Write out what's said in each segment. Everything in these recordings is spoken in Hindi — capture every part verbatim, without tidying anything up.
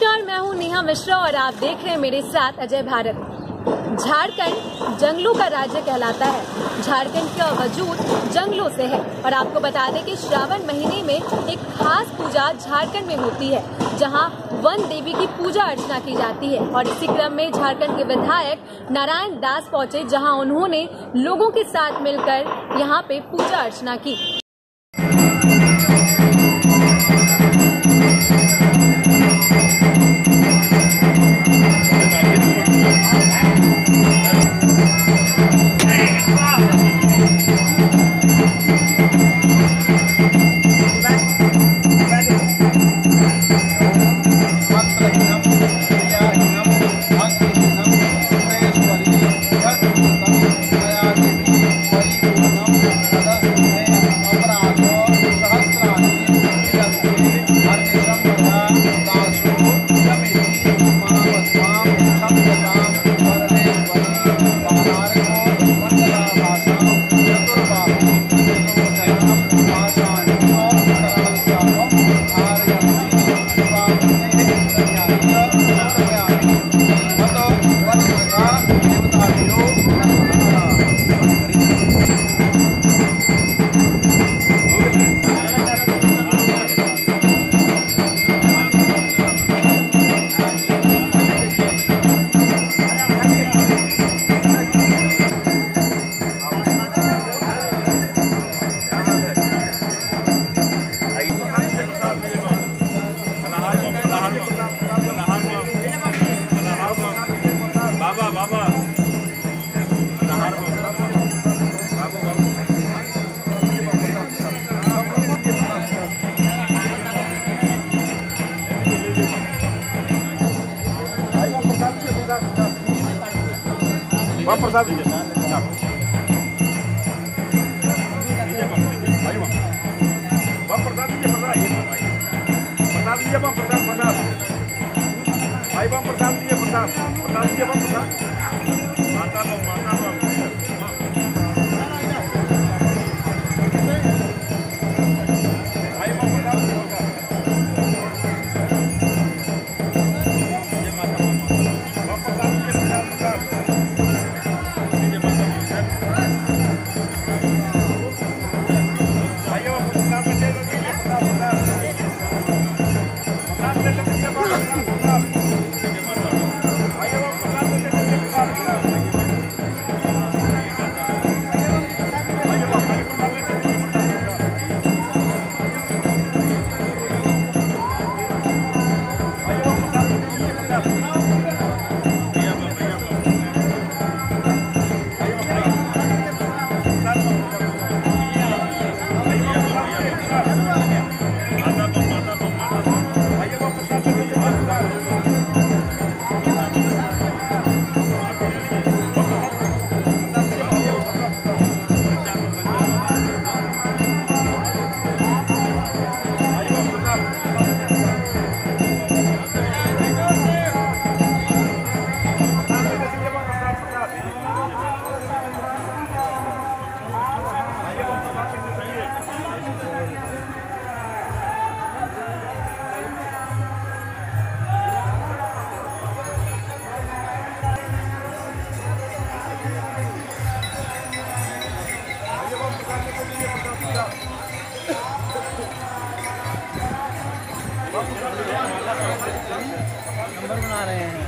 नमस्कार, मैं हूं नेहा मिश्रा और आप देख रहे हैं मेरे साथ अजय भारत। झारखंड जंगलों का राज्य कहलाता है। झारखंड का वजूद जंगलों से है और आपको बता दें कि श्रावण महीने में एक खास पूजा झारखंड में होती है, जहां वन देवी की पूजा अर्चना की जाती है। और इसी क्रम में झारखंड के विधायक नारायण दास पहुंचे, जहां उन्होंने लोगों के साथ मिलकर यहां पे पूजा अर्चना की। प्रसाद दीजिए प्रसाद दीजिए प्रसाद दीजिए प्रसाद प्रसाद भाई बम प्रसाद दीजिए प्रसाद प्रसाद दीजिए बम प्रसाद माता बम माता बम भाई बम प्रसाद नंबर बना रहे हैं।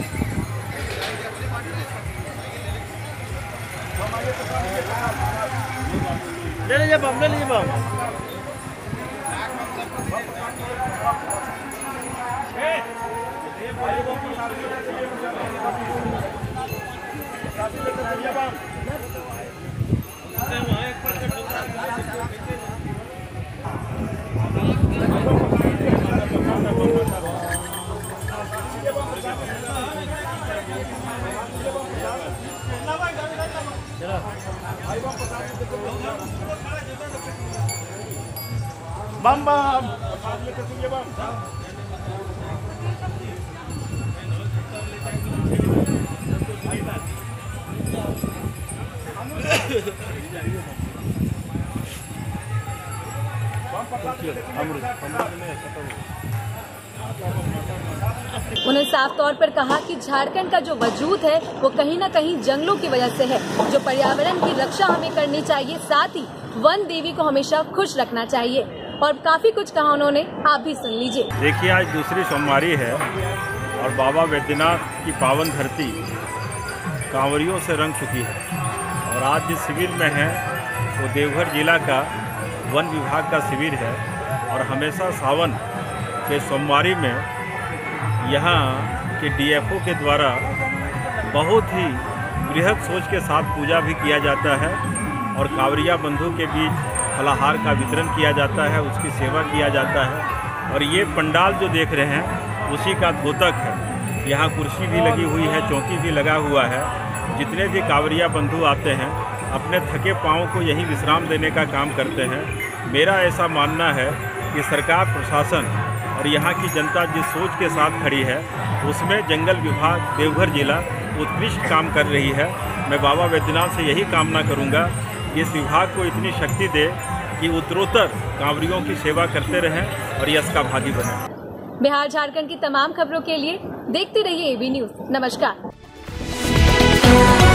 ले लीजिए बम, ले लीजिए बम। बम बम अमृत अमृत में उन्होंने साफ तौर पर कहा कि झारखंड का जो वजूद है वो कहीं न कहीं जंगलों की वजह से है। जो पर्यावरण की रक्षा हमें करनी चाहिए, साथ ही वन देवी को हमेशा खुश रखना चाहिए। और काफी कुछ कहा उन्होंने, आप भी सुन लीजिए। देखिए, आज दूसरी सोमवारी है और बाबा वैद्यनाथ की पावन धरती कांवरियों से रंग चुकी है। और आज जिस शिविर में है वो देवघर जिला का वन विभाग का शिविर है। और हमेशा सावन के सोमवारी में यहाँ के डी एफ ओ के द्वारा बहुत ही बृहद सोच के साथ पूजा भी किया जाता है और कांवरिया बंधु के बीच फलाहार का वितरण किया जाता है, उसकी सेवा किया जाता है। और ये पंडाल जो देख रहे हैं उसी का द्योतक है। यहाँ कुर्सी भी लगी हुई है, चौकी भी लगा हुआ है। जितने भी कांवरिया बंधु आते हैं अपने थके पाँव को यहीं विश्राम देने का काम करते हैं। मेरा ऐसा मानना है कि सरकार, प्रशासन और यहाँ की जनता जिस सोच के साथ खड़ी है उसमें जंगल विभाग देवघर जिला उत्कृष्ट काम कर रही है। मैं बाबा वैद्यनाथ से यही कामना करूँगा कि इस विभाग को इतनी शक्ति दे कि उत्तरोत्तर कांवरियों की सेवा करते रहें और यश का भागी बने। बिहार झारखंड की तमाम खबरों के लिए देखते रहिए ए बी न्यूज़। नमस्कार।